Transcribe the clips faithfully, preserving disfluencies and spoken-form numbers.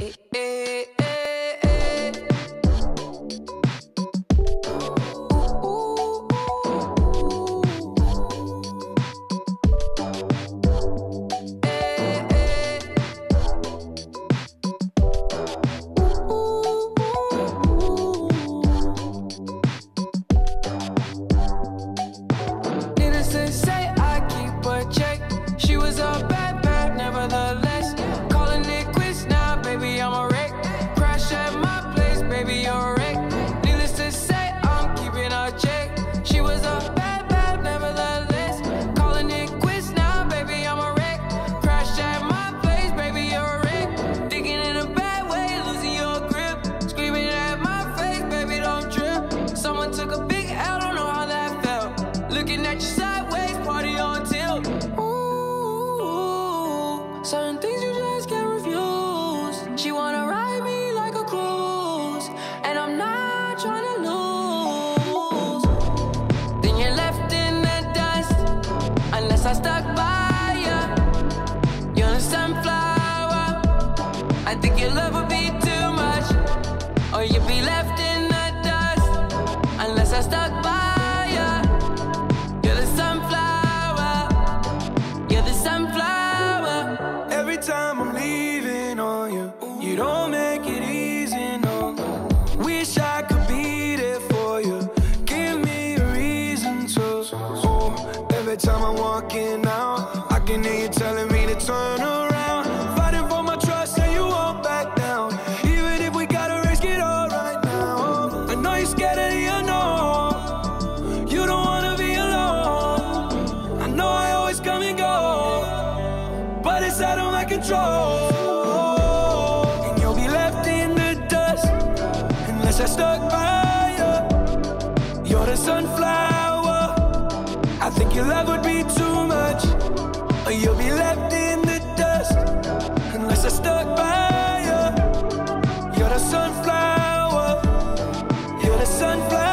Certain things you just can't refuse. She wanna ride me like a cruise, and I'm not trying to lose. Then you're left in the dust, unless I stuck by you. You're a sunflower. I think your love would be too much, or you'd be left in the dust, unless I stuck by you. You're the sunflower. You're the sunflower. Every time I'm leaving on you, you don't make it easy, no. Wish I could be there for you. Give me a reason to. Oh, every time I'm walking out, I can hear you telling me to turn around. Fighting for my trust and you won't back down. Even if we gotta risk it all right now. I know you're scared of the unknown. You don't wanna be alone. I know I always come and go, but it's out of my control. And you'll be left in the dust, unless I stuck by you. You're the sunflower. I think your love would be too much, or you'll be left in the dust, unless I stuck by you. You're the sunflower. You're the sunflower.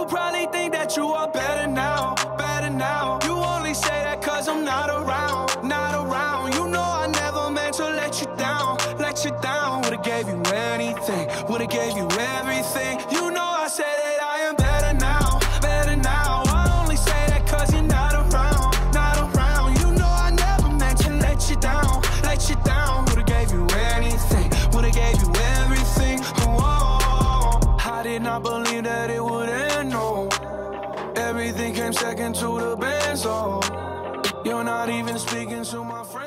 probably think that you are better now, better now. You only say that cause I'm not around, not around. You know I never meant to let you down, let you down. Would've gave you anything, would've gave you everything. You know I said that I am better now, better now. I only say that cause you're not around, not around. You know I never meant to let you down, let you down. Would've gave you anything, would've gave you everything. Whoa, I did not believe that it would end, no. Everything came second to the benzo. You're not even speaking to my friends.